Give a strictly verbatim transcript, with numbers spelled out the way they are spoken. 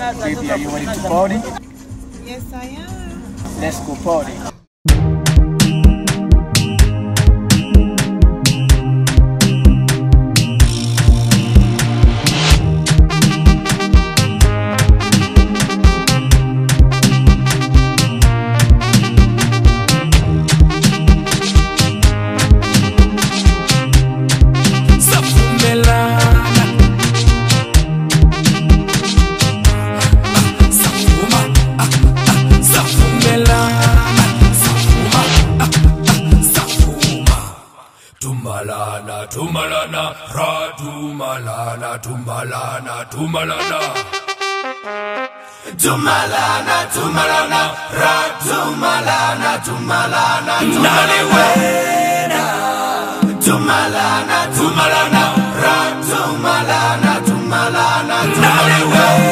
Baby, are you ready to party? Yes, I am. Let's go party. Tumalana, tumalana, ra tumalana, tumalana, tumalana. Tumalana, tumalana, ra tumalana, tumalana, tumalana. Tumalana, tumalana, ra tumalana, tumalana, tumalana.